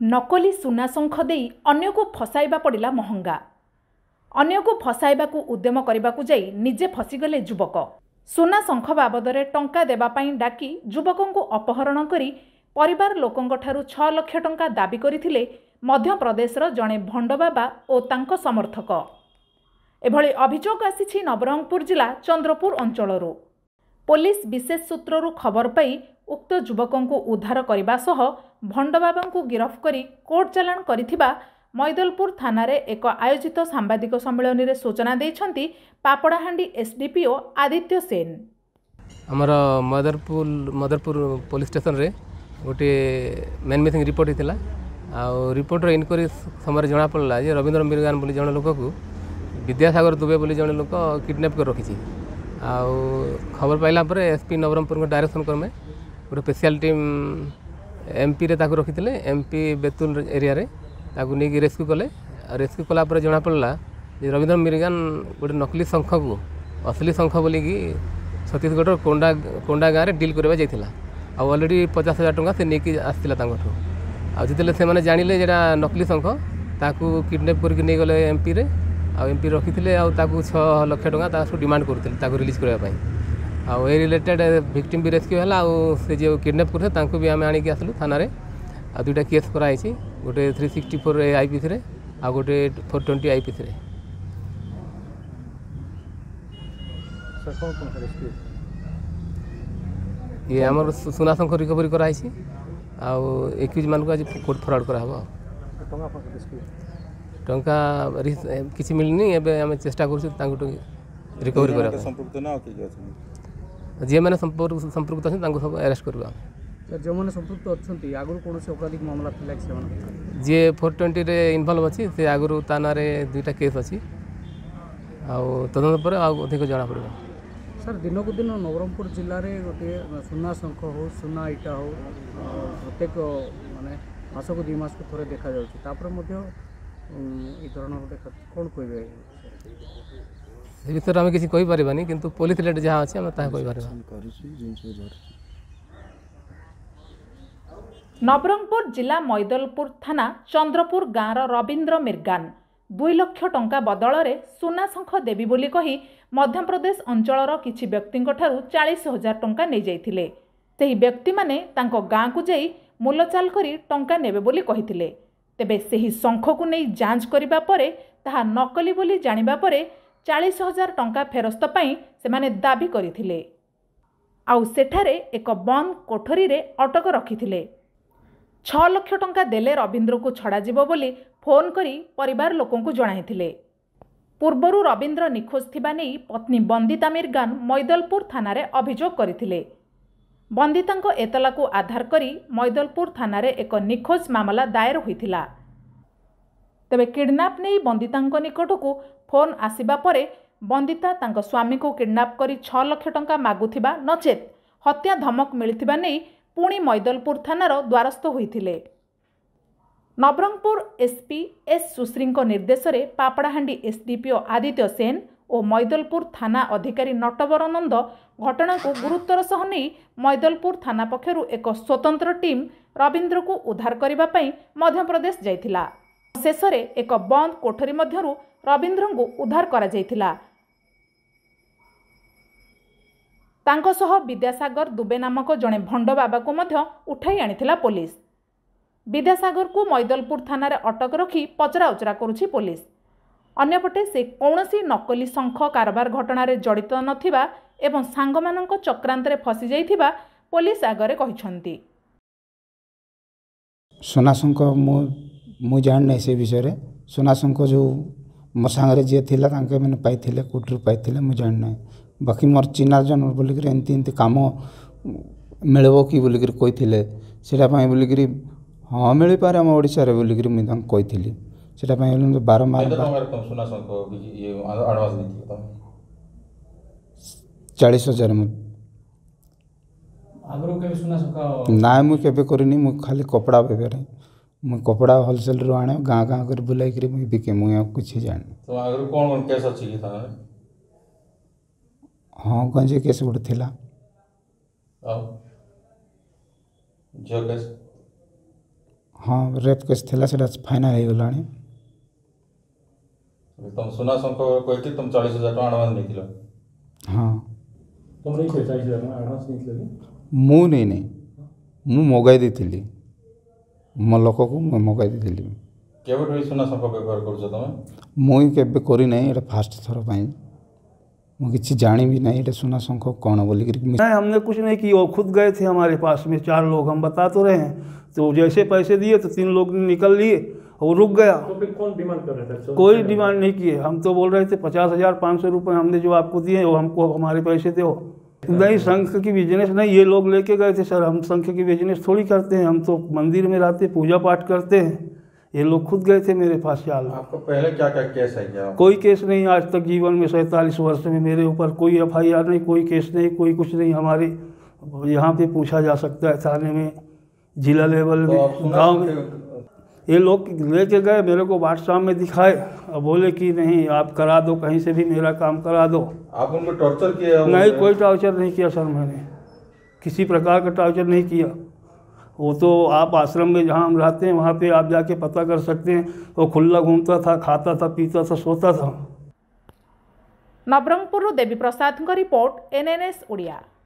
नकली सुना शंख देई अन्य को फसाइबा पड़िला महंगा। अन्य को फसाइबा को उद्यम करने को जाई निजे फसीगले युवक। सुना शंख बाबदरे टंका देवाई डाकी युवकों को अपहरण करी परिवार लोकों ठारू 6 लाख टंका दाबी करथिले मध्य प्रदेशर जड़े भंड बाबा और तांको समर्थक। एभली अभियोग आसीछि नवरंगपुर जिला चंद्रपुर अंचलरू। पुलिस विशेष सूत्ररू खबर पाई उक्त युवकों को उद्धार करने सह भंड बाबा को गिरफ्त करी कोर्ट चालाण करिथिबा मैदलपुर थाना रे एक आयोजित सांबादिक सम्मेलन में सूचना देइछंती पापड़ाहांडी एसडीपीओ आदित्य सेन। आमर मदरपुर पुलिस स्टेशन रे गोटे मेन मिसिंग रिपोर्ट होता आ रिपोर्टर इनक्वारी समय जना पड़ा जे रविंद्र मिरगान बोली जन लोक को विद्यासागर दुबे बोली जन लोक किडनैप कर रखी। खबर पाइला पर एसपी नवरंगपुर डायरेक्शन क्रमे गोटे स्पेशल टीम एमपी रे ताको रखी एमपी बेतुल एरिया रे ताको नहीं रेस्क्यू कले। रेस्क्यू कला जना पड़ा जे रविंद्र मिरगान गोटे नकली शंख को असली शंख बोलिकी छत्तीसगढ़ कोंडा गाँव में डील करवा जाइला। ऑलरेडी 50,000 टंका से नहीं आसला जिते से जानिले जेटा नकली शंख ताकू किडनैप करके नहीं गले एमपी रे एमपी रखी थे 6 लाख टंका डिमांड करते रिलीज करने ए रिलेटेड विक्टिम भी रेस्क्यू है से जो किडनैप करते भी आम आणिक आसलु थाना रे। आ 2टा केस कराई गोटे 364 आईपीसी रे आ गोटे 420 आईपीसी रे। ये आम सुना शंख रिकवरी कराई एक्यूज मान को आज कोर्ट फरवर्ड करा टंका किसी मिलनी एबे आम चेष्टा कर रिकवरी करा जी मैंने संपर्क अच्छे सब अरेस्ट करवा जो मैंने संपर्क अच्छा आगुरी कौन से अपराधिक मामला जी 420 रे इनवॉल्व अच्छी से आगुरी ता ना 2टा केस अच्छी तदंत पर अधिक जना पड़ा। सर दिन को दिन नवरंगपुर जिले में गोटे सुना शंख हो सुना इटा हो प्रत्येक माने मास को 2 मास को थोड़े देखा जापर धरण गोटे कौन कहे विषय आम किसी कहींपारानी कि पुलिस लेट जहाँ अच्छे आम कहींपार। नवरंगपुर जिला मैदलपुर थाना चंद्रपुर गाँवर रविंद्र मिरगान 2 लाख टंका बदल में सुना शंख देवी बोली कही मध्यप्रदेश अंचलर किछि व्यक्तिंक ठारू 40,000 टंका नहीं जाइथिले। सेही व्यक्ति माने तांको गाँ को जाई मूलचाल करी टंका नेबे बोली कहिथिले। तेबे सेही शंख को नहीं जांच करिबा परे ताहा नकली बोली जानिबा परे 40,000 टंका फेरस्त पाई सेमाने दाबी करिथिले। आउ सेठारे एक बंद कोठरी रे अटक रखिथिले। 6 लाख टंका देले रविंद्र को छड़ा जीवो बोली फोन करी परिवार लोकों को जणाइथिले। पूर्वरु रविंद्र निखोज थिबा नेई पत्नी बंदिता मिरगान मैदलपुर थाना रे अभियोग करथिले। बंदितांको एतला को आधार करी मैदलपुर थाना रे एक निखोज मामला दायर होइथिला। तेबे किडनैप नहीं बंदितांको निकटकू फोन आसिबा परे बंदिता तांको स्वामी को किडनैप करी 6 लाख टंका मागुथिबा नचेत हत्या धमक मिलिथिबा नेई पुणी मैदलपुर थानार द्वारस्थ होइथिले। नवरंगपुर एसपी एस सुश्री निर्देश में पापड़ाहांडी एसडीपीओ आदित्य सेन और मैदलपुर थाना अधिकारी नटवर नंद घटना को गुरुत्वर सह नहीं मैदलपुर थाना पक्षरु एक स्वतंत्र टीम रविंद्र को उद्धार करने पाई मध्यप्रदेश जाइथिला। शेष में एक बंद कोठरी मध्यरु रविंद्र को उद्धार करा जाइथिला। तांको सह विद्यासागर दुबे नामक जड़े भंड बाबा को मध्य उठाई आनिथिला पुलिस। विद्यासागर को मैदलपुर थाना रे अटक रखी पचरा उचरा करुछि पुलिस। अन्यपटे से कौनसी नकली शंख कारबार घटना रे जड़ित नथिबा एवं सांगमानंको चक्रांत रे फसी जाइथिबा पुलिस आगरे कहिसंती। सुना शंख मु जान नहीं से विषय रे सुना शंख जो मो सांगरे जे थिला तांके मैंने पाइथिले कोठरू पाइथिले मु जान नहीं। बाकी मोर चिन्हा जन बोलिक एमती काम मिलबो कि बोलिक कही सेटा बोलिक हाँ मिल पारे आम ओडिशा रे बोलिक मुझे कही सेटा बारंबार 40,000 ना मुझे करनी मु खाली कपड़ा बेपार मु कपड़ा होलसेल रू आने गाँ गाँ कर बुलाई बिके मुझे कुछ जान। हाँ गंजे केस गोटे थिला हाँ रेप केस थिला सेटा फाइनल हो गलानी तुम सुना शंख कहती तुम 40,000 टका एडवांस नहीं हाँ तुम नहीं 40,000 टका एडवांस नहीं मु नहीं मु मगाई देथिली मो लोक को मु मगाई देथिली केबे सुना शंख व्यवहार करछ तुम मुई केबे करी नहीं एटा फास्ट थर पाई मु किछि जानी भी नहीं एटा सुना शंख कौन बोली नहीं, हमने कुछ नहीं किया। वो खुद गए थे हमारे पास में 4 लोग, हम बता तो रहे हैं। तो जैसे पैसे दिए तो 3 लोग निकल लिए और रुक गया। तो फिर कौन डिमांड कर रहा था? कोई डिमांड नहीं किए। हम तो बोल रहे थे 50,500 रुपये हमने जो आपको दिए वो हमको हमारे पैसे दो। नहीं, शंख की बिजनेस नहीं, ये लोग लेके गए थे सर। हम शंख की बिजनेस थोड़ी करते हैं, हम तो मंदिर में रहते पूजा पाठ करते हैं। ये लोग खुद गए थे मेरे पास चाल। आपको पहले क्या क्या केस है क्या? कोई केस नहीं आज तक जीवन में 47 वर्ष में मेरे ऊपर कोई FIR नहीं, कोई केस नहीं, कोई कुछ नहीं। हमारे यहाँ पे पूछा जा सकता है थाने में, जिला लेवल में, गांव में। ये लोग लेके गए, मेरे को व्हाट्सएप में दिखाए और बोले कि नहीं आप करा दो, कहीं से भी मेरा काम करा दो। आप उनको टॉर्चर किया? नहीं, कोई टॉर्चर नहीं किया सर, मैंने किसी प्रकार का टॉर्चर नहीं किया। वो तो आप आश्रम में जहाँ हम रहते हैं वहाँ पे आप जाके पता कर सकते हैं। वो खुला घूमता था, खाता था, पीता था, सोता था। Nabarangpur Devi Prasad report NNS Odia.